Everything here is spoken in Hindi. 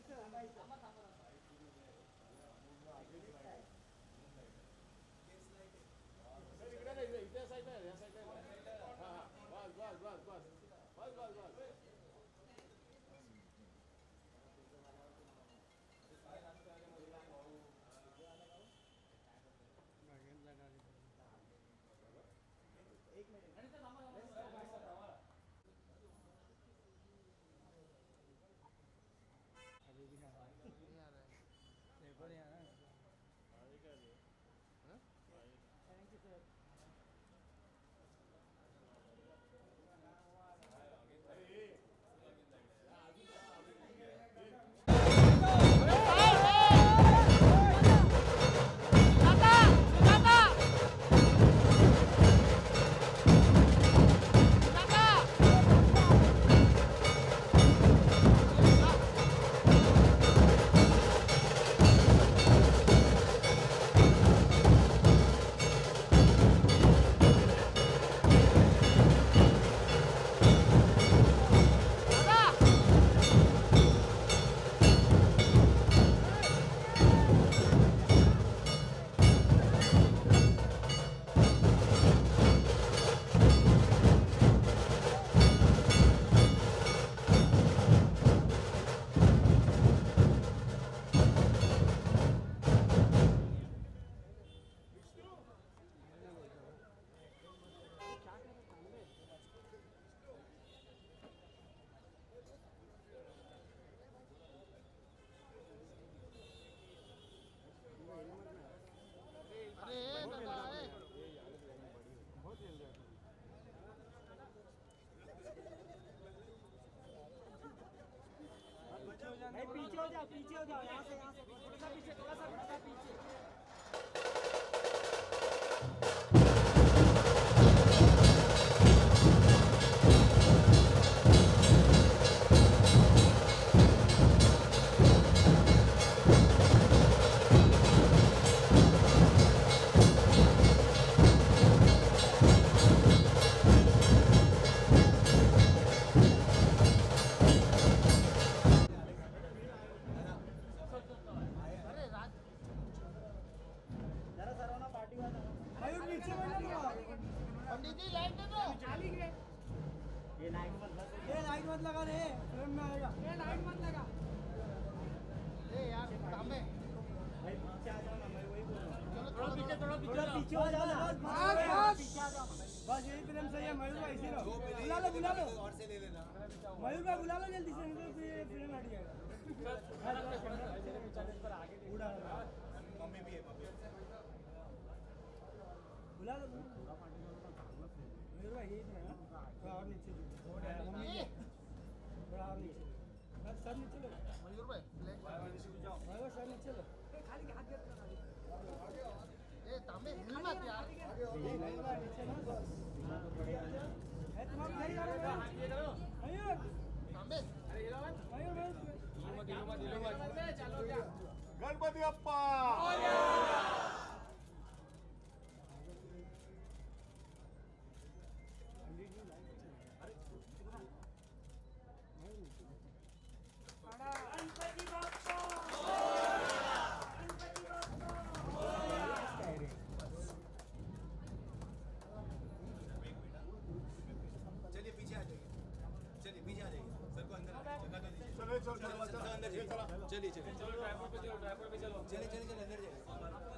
पीछे हो जाओ यहाँ से थोड़ा सा पीछे पंडित जी लाइट दे दो। ये लाइट मत लगा रे, फ्रेम में आएगा। ये लाइट मत लगा। ए यार तांबे भाई पीछे आ जाओ ना, मैं वही बोल रहा हूं। चलो थोड़ा पीछे हो जाओ ना। पीछे आ जाओ बस, यही फ्रेम सही है। मयूर भाई इसी लो, बुला लो और से ले लेना। मयूर भाई बुला लो जल्दी से, नहीं तो ये फ्रेम हट जाएगा। पर आगे उड़ा मम्मी भी है, बुला लो मयूर भाई। यही है थोड़ा और नीचे मम्मी थोड़ा और नीचे, बस सर नीचे लो मयूर भाई। मयूर सर नीचे लो, खाली हाथ दे। ए तांबे हिल मत यार, नीचे ना बस। ए तुम नहीं करो मयूर तांबे। अरे हिलो मत मयूर, मत चलो क्या। गणपति अप्पा चलिए पीछे आ जाइए, चलिए पीछे आ जाइए। सर को अंदर जगह दे दीजिए। चलो अंदर चलिए, चलिए चलिए अंदर जाइए।